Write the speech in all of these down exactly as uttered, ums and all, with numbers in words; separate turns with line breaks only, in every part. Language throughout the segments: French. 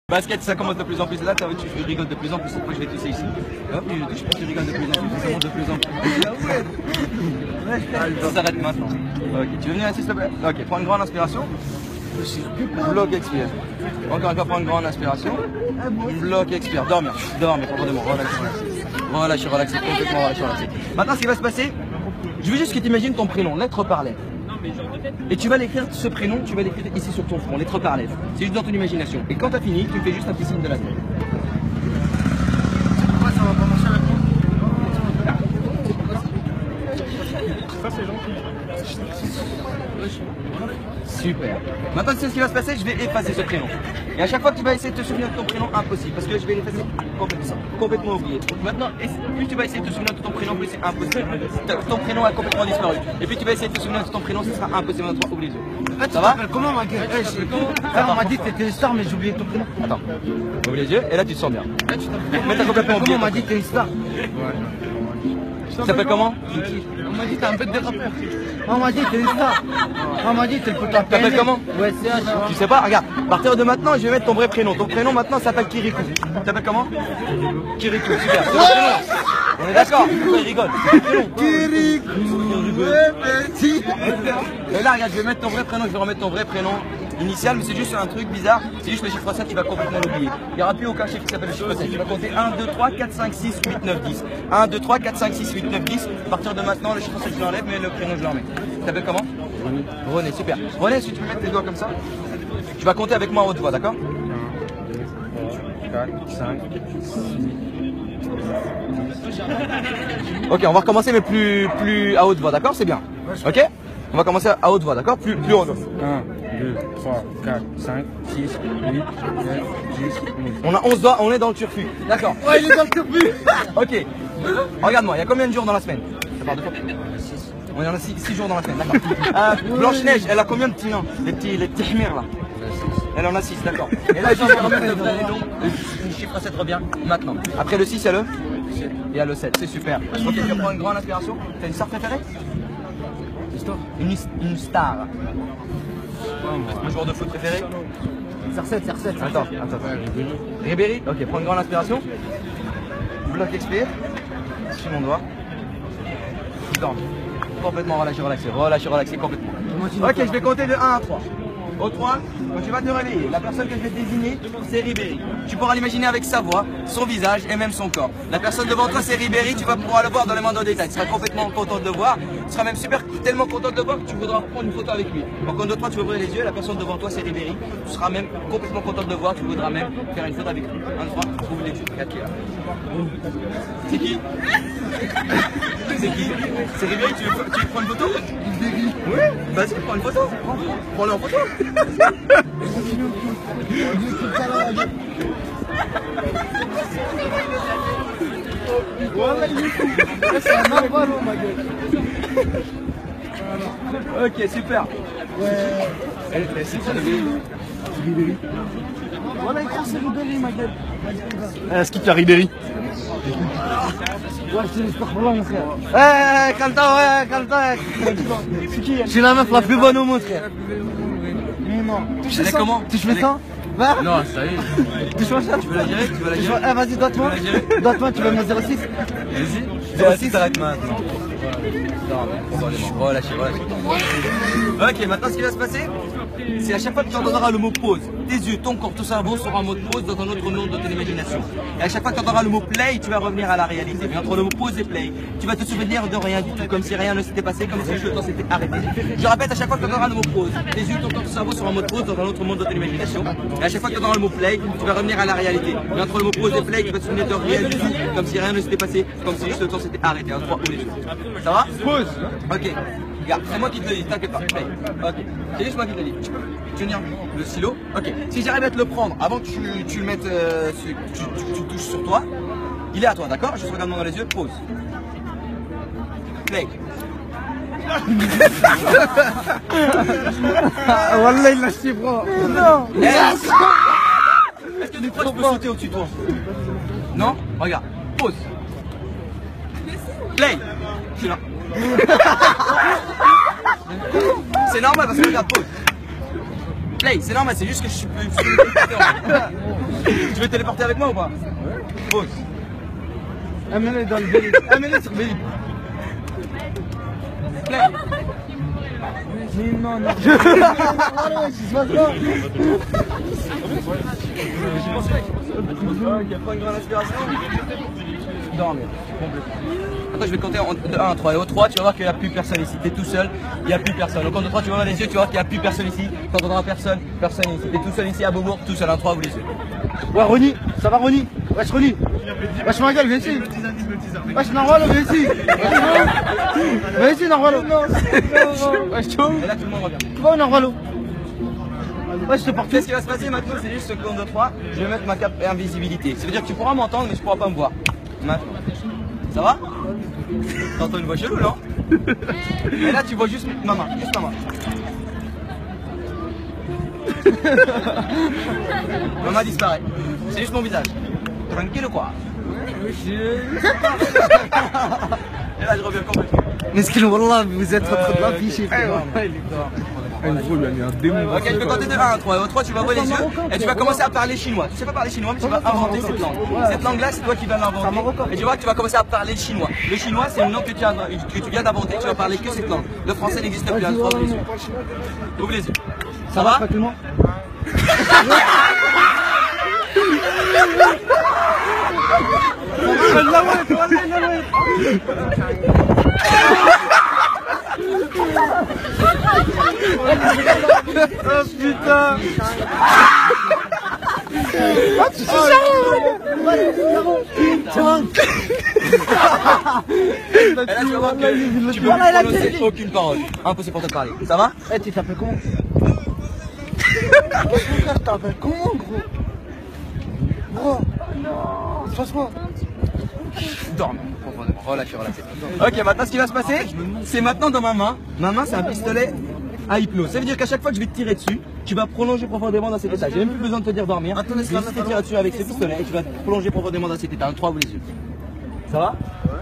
Basket, ça commence de plus en plus là, tu rigoles de plus en plus, après je vais tousser ici. Hop, je touche, tu rigoles de plus en plus, ça monte de plus en plus. Ça s'arrête maintenant. Ok, tu veux venir ici s'il te plaît? Ok, prends une grande inspiration. Bloc, expire. Encore une fois, prends une grande inspiration. Bloc, expire. Dormir, dormir, profondément, relaxer, relaxer, relaxer, complètement relaxer, relaxer. Maintenant, ce qui va se passer, je veux juste que tu imagines ton prénom, lettre par lettre. Et tu vas l'écrire, ce prénom, tu vas l'écrire ici sur ton front, lettre par lettre. C'est juste dans ton imagination. Et quand tu as fini, tu me fais juste un petit signe de la tête.
Pourquoi ça va pas marcher avec moi? Ça c'est gentil.
Super. Maintenant, tu sais ce qui va se passer, je vais effacer ce prénom. Et à chaque fois que tu vas essayer de te souvenir de ton prénom, impossible. Parce que je vais l'effacer complètement, complètement oublié. Maintenant, plus tu vas essayer de te souvenir de ton prénom, plus c'est impossible. Ton prénom a complètement disparu. Et puis tu vas essayer de te souvenir de ton prénom, ce sera impossible. Maintenant, oublie les yeux. Ça va?
Comment ma gueule? On m'a dit que t'étais une star, mais j'ai oublié ton prénom.
Attends. Oublie les yeux, et là tu te sens bien. Mais t'as complètement oublié.
On m'a dit que t'es une star.
Tu t'appelles comment?
On m'a dit que t'es un peu de dérapeur. On m'a dit que t'es une star. On m'a dit que t'es le pote à
Tu t'appelles comment?
Ouais, c'est H.
Tu sais pas? Regarde, à partir de maintenant, je vais mettre ton vrai prénom. Ton prénom maintenant s'appelle Kirikou. Tu t'appelles comment? Kirikou, super. C'est ton prénom. On est d'accord? Il rigole.
Kirikou, ouais, petit.
Et là, regarde, je vais mettre ton vrai prénom, je vais remettre ton vrai prénom initial, mais c'est juste un truc bizarre. C'est juste le chiffre sept, tu vas complètement l'oublier. Il n'y aura plus aucun chiffre qui s'appelle le chiffre sept. Tu vas compter un, deux, trois, quatre, cinq, six, huit, neuf, dix. un, deux, trois, quatre, cinq, six, huit, neuf, dix. À partir de maintenant, le chiffre sept, je l'enlève, mais le prénom, je le remets. Tu t'appelles comment? René. René, super. René, si tu peux mettre tes doigts comme ça, tu vas compter avec moi à haute voix, d'accord? un, deux, trois, quatre, cinq, six. Ok, on va recommencer, mais plus, plus à haute voix, d'accord? C'est bien. Ok? On va commencer à haute voix, d'accord? Plus, plus haut.
un, deux, trois, quatre, cinq, six, huit, neuf, dix, onze.
On a onze doigts, on est dans le turfu. D'accord.
Ouais, il est dans le turfu.
Ok. Regarde-moi, il y a combien de jours dans la semaine? Ça part de quoi? On en a six jours dans la semaine, d'accord. Euh, Blanche-Neige, elle a combien de petits noms? Les petits, les petits hmirs là. Elle en a six, d'accord. Et là, je vais remettre le vrai nom. Le chiffre sept revient maintenant. Après le six, il y a le Il y a le sept, c'est super. Ok, tu prends une grande inspiration. T'as une star préférée? Une, une star. Un joueur de foot préféré?
C R sept, C R sept.
Attends, attends, attends. Ribéry? Ok, prends une grande inspiration. Bloc, expire. Suis mon doigt. Dorme. Complètement relâché, relaxé. Relâché, relaxé complètement. Ok, je vais compter de un à trois. Au trois, quand tu vas te réveiller, la personne que je vais désigner, c'est Ribéry. Tu pourras l'imaginer avec sa voix, son visage et même son corps. La personne devant toi, c'est Ribéry, tu vas pouvoir le voir dans les moindres détails. Tu seras complètement content de le voir. Tu seras même super, tellement content de le voir que tu voudras prendre une photo avec lui. Donc en deux, trois, tu vas ouvrir les yeux, la personne devant toi, c'est Ribéry. Tu seras même complètement content de le voir, tu voudras même faire une photo avec lui. Un, trois, ouvre les yeux. Regarde qui est là. C'est qui? C'est qui? C'est Ribéry, tu veux, tu veux prendre une photo? Ribéry. Oui, vas-y, prends une photo. Prends-le en photo. Ok, super. Ouais. C'est ça, Ribéry.
Voilà, il croit c'est Ribéry, ma gueule.
Est-ce qu'il y a Ribéry?
Ouais, c'est une star pour mon frère.
Eh, calme-toi, ouais, calme-toi.
C'est qui?
Je suis la meuf la plus bonne au monde, frère.
Mais non. Touche
Elle est
ça.
comment?
Tu fais ça? Va.
Non, ça y est.
Tu fais ça?
Tu veux la gérer? Tu veux la gérer?
Eh, vas-y, doite-moi. Doite-moi, tu vas me zéro six.
Vas-y. zéro six, t'arrêtes maintenant. Relâchez, relâchez. Ok, maintenant ce qui va se passer, c'est à chaque fois que tu entendras le mot pause, tes yeux, ton corps, ton cerveau sera en mode pause dans un autre nom de ton imagination. Et à chaque fois que tu entendras le mot play, tu vas revenir à la réalité. Mais entre le mot pause et play, tu vas te souvenir de rien du tout, comme si rien ne s'était passé, comme si le temps s'était arrêté. Je répète, à chaque fois que tu entendras le mot pause, tes yeux, ton corps, ton cerveau seront en mode pause dans un autre monde de ton imagination. Et à chaque fois que tu entendras le mot play, tu vas revenir à la réalité. Mais entre le mot pause et play, tu vas te souvenir de rien du tout, comme si rien ne s'était passé, comme si juste le temps s'était arrêté. Un, trois, ou les deux. Ça va? Pause. Ok. Regarde, c'est moi qui te le dis, t'inquiète pas. Play. Ok. C'est juste moi qui te le dis. Tu peux tenir le stylo. Ok. Si j'arrive à te le prendre avant que tu, tu le mettes, euh, tu, tu, tu, tu touches sur toi, il est à toi, d'accord? Juste regarde-moi dans les yeux. Pause. Play.
Wallah, il l'a chié, bro. Non.
Yes. Est-ce que tu crois que je peux sauter au-dessus de toi? Non? Regarde. Pause. Play. Je suis là. C'est normal parce que regarde, pause. Play, c'est normal, c'est juste que je suis plus. veux téléporter avec moi ou pas? Ouais. Pause.
Amène-les dans le Béli. Amène-les sur Béli.
Play.
Mais non, non.
Ok, prends une grande inspiration. Dormir, complètement. Attends, je vais compter de un à trois. Et au trois, tu vas voir qu'il n'y a plus personne ici. Tu es tout seul, il n'y a plus personne. Au compte de trois, tu vas voir les yeux, tu vas voir qu'il n'y a plus personne ici. Tu n'entendras personne, personne ici. Tu es tout seul ici à Beaubourg, tout seul. un, trois, vous les yeux.
Ouais, Ronnie, ça va, Ronnie? Wesh, Ronnie. Wesh, ma gueule, viens ici. Wesh, Narwalo, viens ici. Viens ici, Narwalo. Wesh, tu
Et là, tout le monde revient.
Tu vas où, Narwalo? Ouais, je te porte.
Qu'est-ce qui va se passer maintenant? C'est juste ce compte de trois. Je vais mettre ma cape invisibilité. Ça veut dire que tu pourras m'entendre, mais tu pourras pas me voir. Maintenant. Ça va? T'entends une voix chelou, non? Et là, tu vois juste ma main. Juste ma main. Maman disparaît. C'est juste mon visage. Tranquille ou quoi? Et là, je reviens complètement.
Mais ce qu'il Wallah, vous êtes en train de l'afficher.
Ok, je vais compter de un à trois. Et au trois, tu vas ouvrir les yeux et tu vas commencer à parler chinois. Tu sais pas parler chinois, mais tu vas inventer cette langue. Cette langue-là, c'est toi qui vas l'inventer. Et tu vois que tu vas commencer à parler le chinois. Le chinois, c'est une langue que tu, as, que tu viens d'inventer. Tu vas parler que cette langue. Le français n'existe plus. Ouvre les yeux. Ouvre les yeux. Ça va?
Oh putain! Ah, tu sais ça?
Et là, tu vas voir que tu peux pas prononcer aucune parole. Impossible pour te parler. Ça va?
Eh, tu t'appelles comment? Tu t'appelles comment, gros? Gros? Non, c'est pas quoi?
Dorme profondément, relâchez, relâchez. Ok, maintenant ce qui va se passer, c'est maintenant dans ma main. Ma main, c'est un pistolet à hypnose. Ça veut dire qu'à chaque fois que je vais te tirer dessus, tu vas prolonger profondément dans cet état. J'ai même plus besoin de te dire dormir. Je vais juste te tirer dessus avec ce pistolet et tu vas plonger profondément dans cet état. un, trois, ouvre les yeux. Ça va?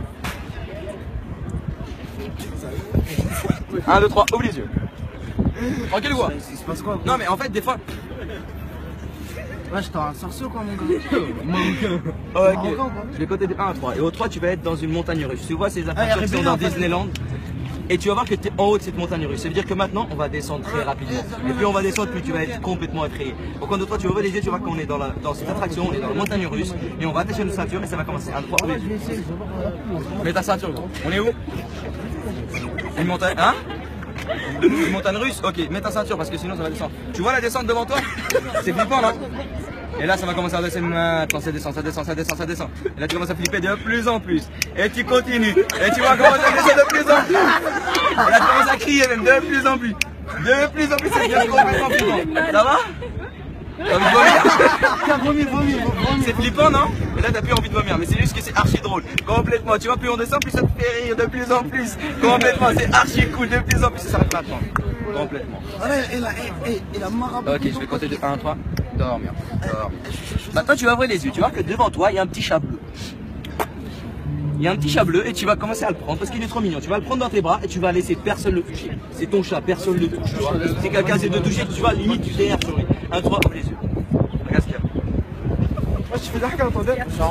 un, deux, trois, ouvre les yeux. Tranquille ou quoi?
Il se passe quoi?
Non, mais en fait, des fois.
Ouais, j'étais un sorcier quoi, mon gars.
Ok, je vais compter de un à trois. Et au trois, tu vas être dans une montagne russe. Tu vois ces attractions qui sont dans Disneyland. Et tu vas voir que tu es en haut de cette montagne russe. Ça veut dire que maintenant, on va descendre très rapidement. Et plus on va descendre, plus tu vas être complètement effrayé. Au compte de trois, tu vas ouvrir les yeux, tu vois qu'on est dans, la, dans cette attraction, on est dans la montagne russe. Et on va attacher notre ceinture et ça va commencer. un, trois, ouvre les yeux. Mets ta ceinture, gros. On est où? Une montagne. Hein? Une montagne russe? Ok, mets ta ceinture parce que sinon ça va descendre. Tu vois la descente devant toi? C'est flippant là. Et là ça va commencer à descendre maintenant, ça descend, ça descend, ça descend, ça descend. Et là tu commences à flipper de plus en plus. Et tu continues. Et tu vas commencer à descendre de plus en plus. Et là tu commences à crier même de plus en plus. De plus en plus, ça devient complètement flippant. Ça va? T'as envie de vomir? C'est flippant, non? Et là t'as plus envie de vomir, mais c'est juste que c'est archi drôle. Complètement, tu vois, plus on descend, plus ça te fait rire de plus en plus. Complètement, c'est archi cool de plus en plus, ça s'arrête pas de temps. Complètement.
Et la, et, et la marabout.
Ok, je vais compter de un à trois. Dormir. Dormir. Maintenant tu vas ouvrir les yeux, tu vois que devant toi il y a un petit chat bleu. Il y a un petit chat bleu et tu vas commencer à le prendre parce qu'il est trop mignon. Tu vas le prendre dans tes bras et tu vas laisser personne le toucher. C'est ton chat, personne le touche. Tu vois. Si quelqu'un essaie de toucher, tu vois, limite tu t'énerves sur lui. un, trois, ouvre les yeux. Regarde ce qu'il y a.
Moi je fais l'arcade, attendez. Genre,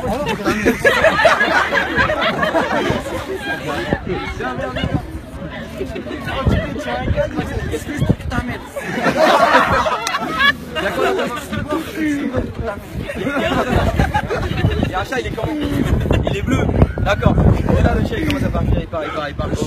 viens, viens, viens. Qu'est-ce que c'est que ta mère?
Il y a quoi là? Il y a un chat, il est comment? Il est bleu. D'accord. Et là le chat il commence à partir, il part, il part, il part.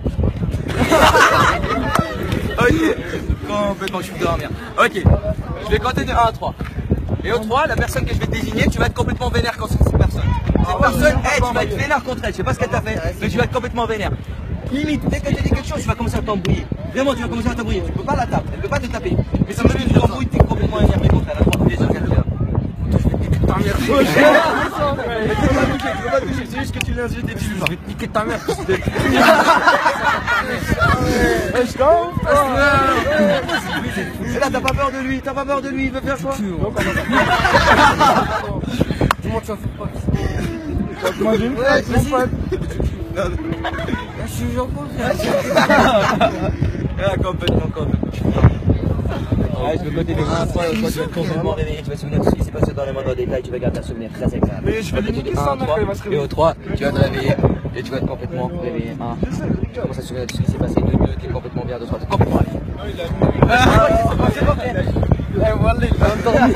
Ok. Complètement, je suis dormir. Ok. Je vais compter de un à trois. Et au trois, la personne que je vais te désigner, tu vas être complètement vénère contre cette personne. Cette personne, hey, tu vas être vénère contre elle. Je sais pas ce qu'elle t'a fait, mais tu vas être complètement vénère. Limite, dès qu'elle te dit quelque chose, tu vas commencer à t'embrouiller. Vraiment, tu vas commencer à t'embrouiller. Tu peux pas la taper, elle peut pas te taper. Mais ça me fait que tu t'embrouilles, tu es complètement énervé contre elle. Alors, les gens, regarde là. Je vais te niquer ta mère. Tu peux pas toucher, tu peux pas toucher, c'est juste que tu l'insultes et tu lui vas. Je vais te niquer ta mère. Et là, t'as pas peur de lui, t'as pas peur de lui, il veut faire quoi?
Dis-moi que ça fait pas. Tu manges une frette, mon pote. Je suis genre quoi?
Ah, complètement, complètement. Allez, je vais côté des un, trois, tu vas être complètement réveillé, tu vas te souvenir de ce qui s'est passé dans les moindres détails, tu vas garder un souvenir très agréable.
Mais je vais limiter ça, mec, il va se
Et au trois, tu vas te réveiller et tu vas être complètement réveillé. un, tu commences à te souvenir de ce qui s'est passé. deux, deux, tu es complètement bien. deux, trois, tu es complètement réveillé. C'est bon, c'est bon. Eh, voilà, il va me dormir.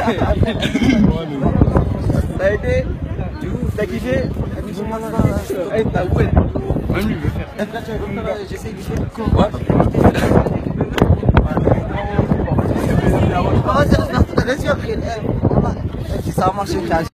T'as été? T'as kiffé? Eh, t'as où? Même lui, il veut faire. J'essaye de faire quoi? Ouais. Ça va marcher.